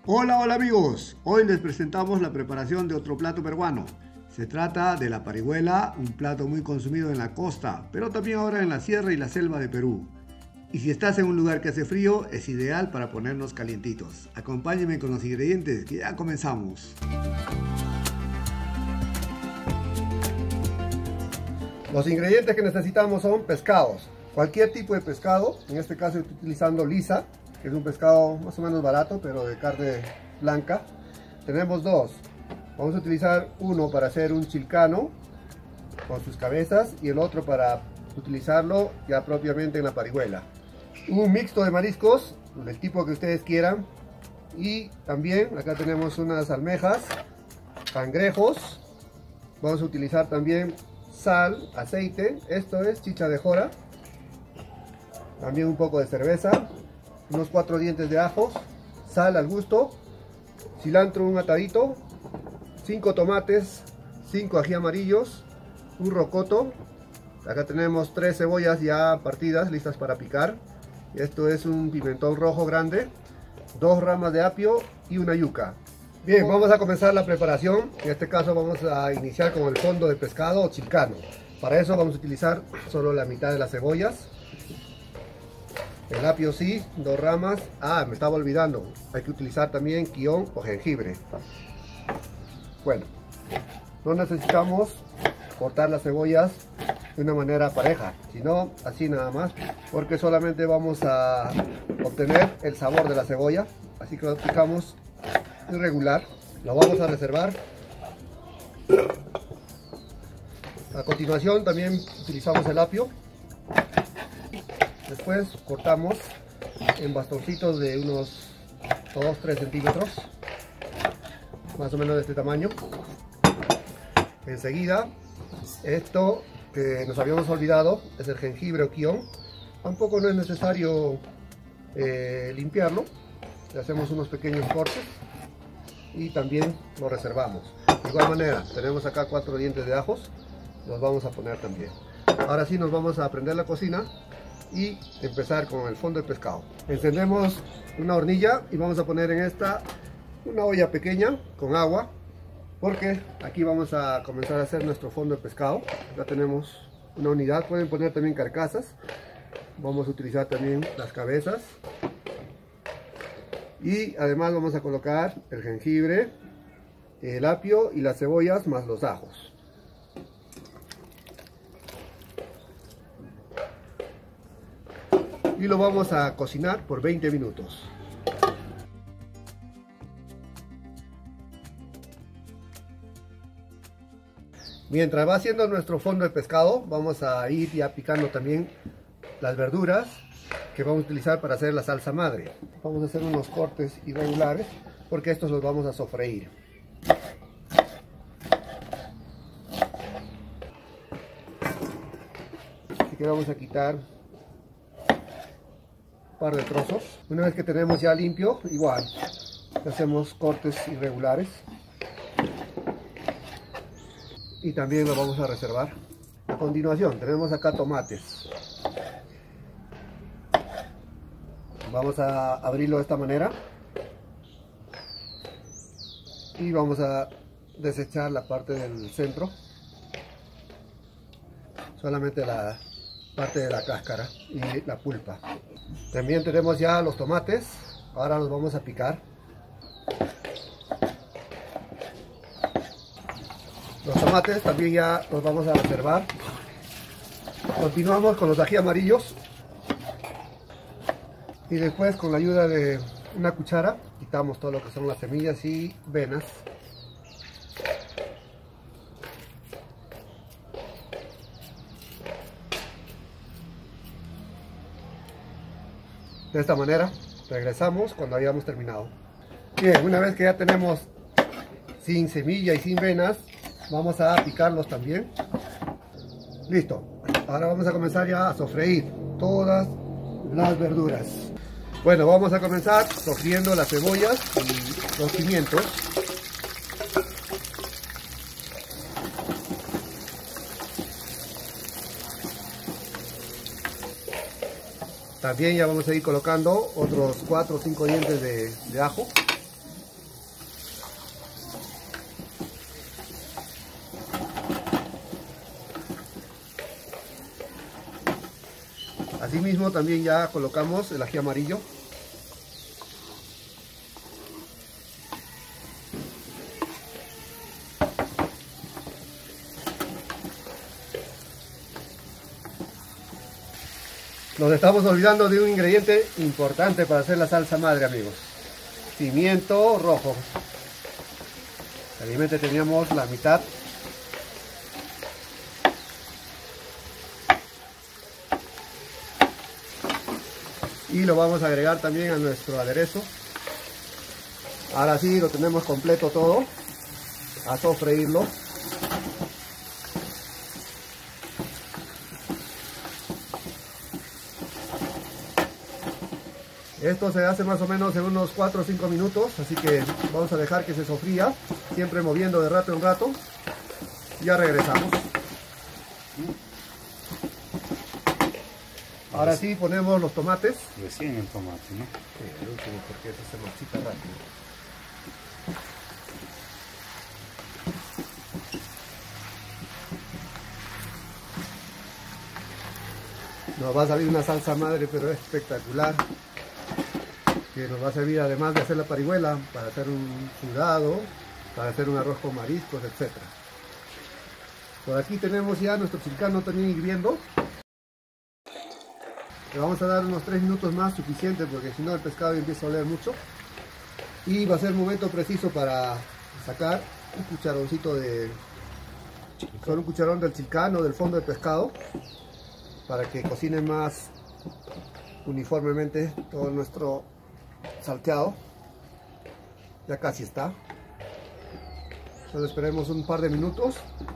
Hola, hola amigos, hoy les presentamos la preparación de otro plato peruano. Se trata de la parihuela, un plato muy consumido en la costa, pero también ahora en la sierra y la selva de Perú. Y si estás en un lugar que hace frío, es ideal para ponernos calientitos. Acompáñenme con los ingredientes, que ya comenzamos. Los ingredientes que necesitamos son pescados, cualquier tipo de pescado, en este caso estoy utilizando lisa, que es un pescado más o menos barato, pero de carne blanca. Tenemos dos, vamos a utilizar uno para hacer un chilcano con sus cabezas y el otro para utilizarlo ya propiamente en la parihuela. Un mixto de mariscos, del tipo que ustedes quieran, y también acá tenemos unas almejas, cangrejos, vamos a utilizar también sal, aceite, esto es chicha de jora, también un poco de cerveza, unos 4 dientes de ajo, sal al gusto, cilantro un atadito, 5 tomates, 5 ají amarillos, un rocoto, acá tenemos 3 cebollas ya partidas, listas para picar, esto es un pimentón rojo grande, 2 ramas de apio y una yuca. Bien, vamos a comenzar la preparación. En este caso vamos a iniciar con el fondo de pescado o chilcano. Para eso vamos a utilizar solo la mitad de las cebollas. El apio sí, 2 ramas. Me estaba olvidando, hay que utilizar también quión o jengibre. Bueno, no necesitamos cortar las cebollas de una manera pareja, sino así nada más, porque solamente vamos a obtener el sabor de la cebolla. Así que lo picamos irregular, lo vamos a reservar. A continuación también utilizamos el apio, después cortamos en bastoncitos de unos 2-3 centímetros, más o menos de este tamaño. Enseguida, esto que nos habíamos olvidado es el jengibre o quión. Tampoco no es necesario limpiarlo, le hacemos unos pequeños cortes y también lo reservamos. De igual manera, tenemos acá 4 dientes de ajos, los vamos a poner también. Ahora sí nos vamos a prender la cocina y empezar con el fondo de pescado. Encendemos una hornilla y vamos a poner en esta una olla pequeña con agua, porque aquí vamos a comenzar a hacer nuestro fondo de pescado. Ya tenemos una unidad, pueden poner también carcasas, vamos a utilizar también las cabezas. Y además vamos a colocar el jengibre, el apio y las cebollas más los ajos. Y lo vamos a cocinar por 20 minutos. Mientras va haciendo nuestro fondo de pescado, vamos a ir ya picando también las verduras que vamos a utilizar para hacer la salsa madre. Vamos a hacer unos cortes irregulares porque estos los vamos a sofreír. Así que vamos a quitar un par de trozos. Una vez que tenemos ya limpio, igual hacemos cortes irregulares y también lo vamos a reservar. A continuación tenemos acá tomates. Vamos a abrirlo de esta manera y vamos a desechar la parte del centro, solamente la parte de la cáscara y la pulpa. También tenemos ya los tomates, ahora los vamos a picar. Los tomates también ya los vamos a reservar. Continuamos con los ají amarillos. Y después, con la ayuda de una cuchara, quitamos todo lo que son las semillas y venas. De esta manera, regresamos cuando hayamos terminado. Bien, una vez que ya tenemos sin semilla y sin venas, vamos a picarlos también. Listo. Ahora vamos a comenzar ya a sofreír todas las verduras. Bueno, vamos a comenzar sofriendo las cebollas y los pimientos. También ya vamos a ir colocando otros 4 o 5 dientes de ajo. Asimismo también ya colocamos el ají amarillo. Nos estamos olvidando de un ingrediente importante para hacer la salsa madre, amigos. Pimiento rojo. Realmente teníamos la mitad. Y lo vamos a agregar también a nuestro aderezo. Ahora sí, lo tenemos completo todo. A sofreírlo. Esto se hace más o menos en unos 4 o 5 minutos, así que vamos a dejar que se sofría, siempre moviendo de rato en rato. Ya regresamos. Ahora sí ponemos los tomates. Recién el tomate, ¿no? Sí, el último, porque eso se marchita rápido. Nos va a salir una salsa madre, pero espectacular, que nos va a servir además de hacer la parihuela para hacer un sudado, para hacer un arroz con mariscos, etc. Por aquí tenemos ya nuestro chilcano también hirviendo. Le vamos a dar unos 3 minutos más, suficiente, porque si no el pescado empieza a oler mucho. Y va a ser el momento preciso para sacar un cucharoncito de... solo un cucharón del chilcano, del fondo del pescado, para que cocine más uniformemente todo nuestro salteado. Ya casi está. Solo esperemos un par de minutos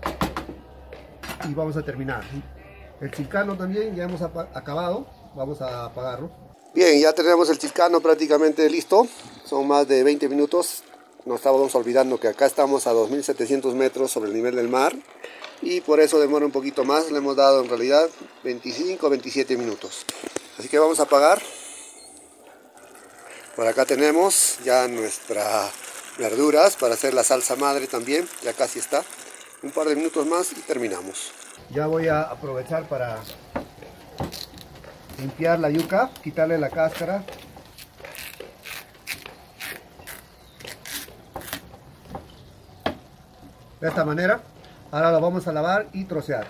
y vamos a terminar. El chilcano también ya hemos acabado. Vamos a apagarlo. Bien, ya tenemos el chilcano prácticamente listo. Son más de 20 minutos. No estábamos olvidando que acá estamos a 2700 metros sobre el nivel del mar, y por eso demora un poquito más. Le hemos dado en realidad 25 o 27 minutos. Así que vamos a apagar. Por acá tenemos ya nuestras verduras para hacer la salsa madre también. Ya casi está. Un par de minutos más y terminamos. Ya voy a aprovechar para limpiar la yuca, quitarle la cáscara. De esta manera. Ahora lo vamos a lavar y trocear.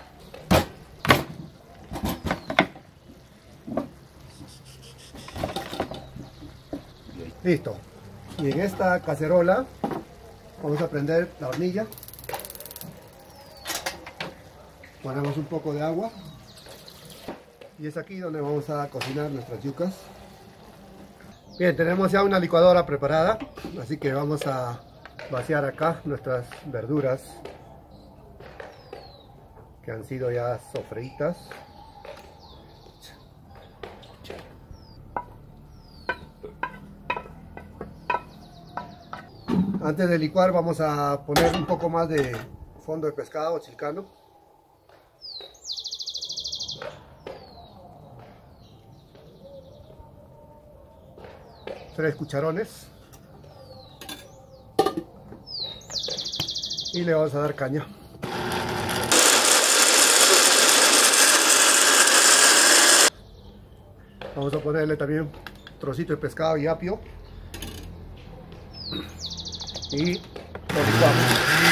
Listo. Y en esta cacerola vamos a prender la hornilla. Ponemos un poco de agua. Y es aquí donde vamos a cocinar nuestras yucas. Bien, tenemos ya una licuadora preparada. Así que vamos a vaciar acá nuestras verduras que han sido ya sofritas. Antes de licuar vamos a poner un poco más de fondo de pescado chilcano. Tres cucharones. Y le vamos a dar caña. Vamos a ponerle también un trocito de pescado y apio. Y lo licuamos.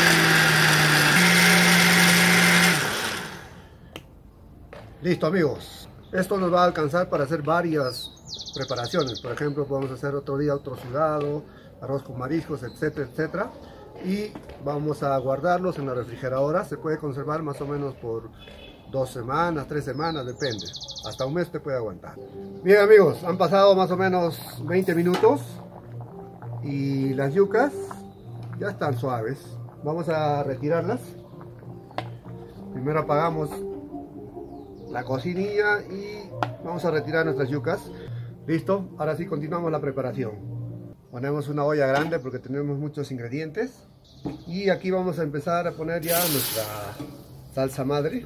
Listo, amigos. Esto nos va a alcanzar para hacer varias preparaciones. Por ejemplo, podemos hacer otro día otro sudado, arroz con mariscos, etcétera, etcétera. Y vamos a guardarlos en la refrigeradora. Se puede conservar más o menos por 2 semanas, 3 semanas, depende. Hasta un mes te puede aguantar. Bien, amigos, han pasado más o menos 20 minutos y las yucas ya están suaves. Vamos a retirarlas. Primero apagamos la cocinilla y vamos a retirar nuestras yucas. Listo, ahora sí continuamos la preparación. Ponemos una olla grande porque tenemos muchos ingredientes. Y aquí vamos a empezar a poner ya nuestra salsa madre.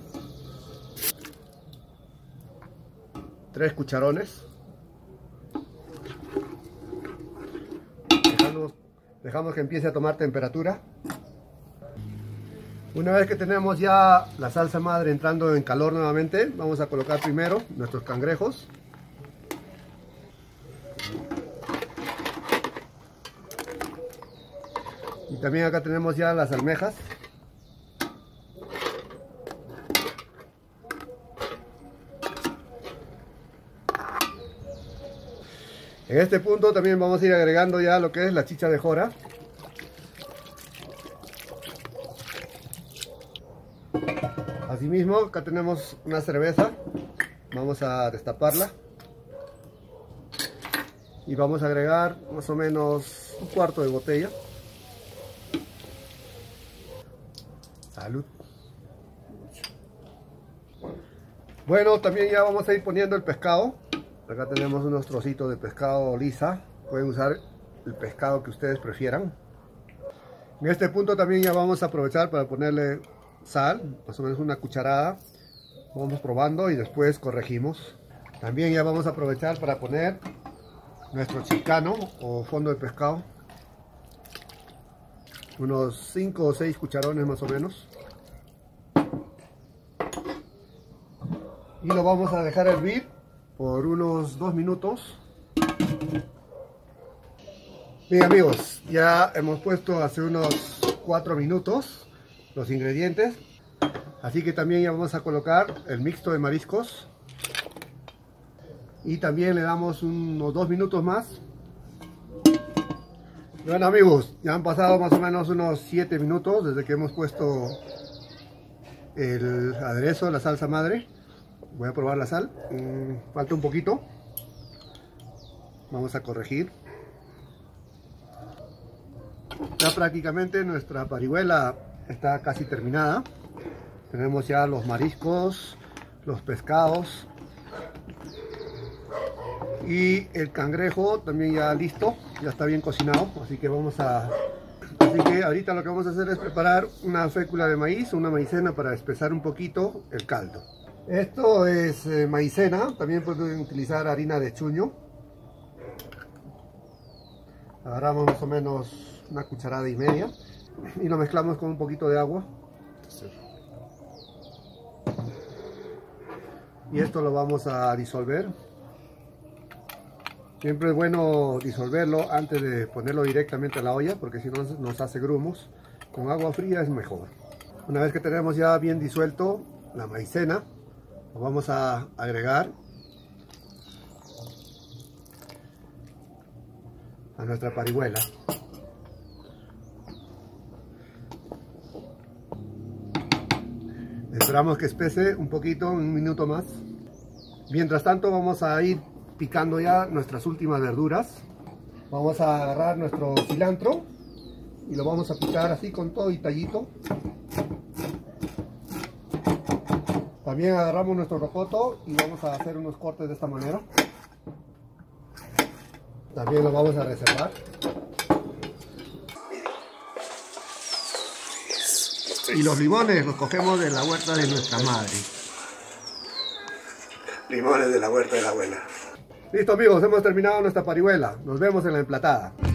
3 cucharones. Dejamos que empiece a tomar temperatura. Una vez que tenemos ya la salsa madre entrando en calor nuevamente, vamos a colocar primero nuestros cangrejos. Y también acá tenemos ya las almejas. En este punto también vamos a ir agregando ya lo que es la chicha de jora. Asimismo, acá tenemos una cerveza. Vamos a destaparla. Y vamos a agregar más o menos un cuarto de botella. Salud. Bueno, también ya vamos a ir poniendo el pescado. Acá tenemos unos trocitos de pescado lisa. Pueden usar el pescado que ustedes prefieran. En este punto también ya vamos a aprovechar para ponerle sal, más o menos una cucharada. Vamos probando y después corregimos. También ya vamos a aprovechar para poner nuestro chilcano o fondo de pescado. Unos 5 o 6 cucharones más o menos. Y lo vamos a dejar hervir por unos 2 minutos. Bien amigos, ya hemos puesto hace unos 4 minutos los ingredientes. Así que también ya vamos a colocar el mixto de mariscos. Y también le damos unos 2 minutos más. Bueno amigos, ya han pasado más o menos unos 7 minutos desde que hemos puesto el aderezo, la salsa madre. Voy a probar la sal. Falta un poquito. Vamos a corregir. Ya prácticamente nuestra parihuela está casi terminada. Tenemos ya los mariscos, los pescados y el cangrejo también ya listo, ya está bien cocinado, así que ahorita lo que vamos a hacer es preparar una fécula de maíz, una maicena para espesar un poquito el caldo. Esto es maicena, también pueden utilizar harina de chuño. Agarramos más o menos una cucharada y media y lo mezclamos con un poquito de agua. Y esto lo vamos a disolver. Siempre es bueno disolverlo antes de ponerlo directamente a la olla, porque si no nos hace grumos. Con agua fría es mejor. Una vez que tenemos ya bien disuelto la maicena, lo vamos a agregar a nuestra parihuela. Esperamos que espese un poquito, un minuto más. Mientras tanto vamos a ir picando ya nuestras últimas verduras. Vamos a agarrar nuestro cilantro y lo vamos a picar así con todo y tallito. También agarramos nuestro rocoto y vamos a hacer unos cortes de esta manera. También lo vamos a reservar. Y los limones los cogemos de la huerta de nuestra madre. Limones de la huerta de la abuela. Listo amigos, hemos terminado nuestra parihuela. Nos vemos en la emplatada.